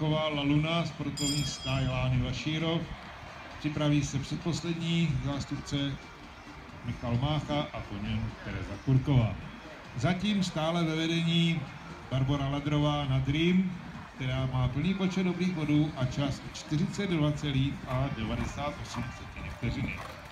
Kurková, La Luna, sportovní stáj Lány Vašírov. Připraví se předposlední zástupce Michal Mácha a po něm Tereza Kurková. Zatím stále ve vedení Barbora Ladrová na Dream, která má plný počet dobrých bodů a čas 42,98 vteřiny.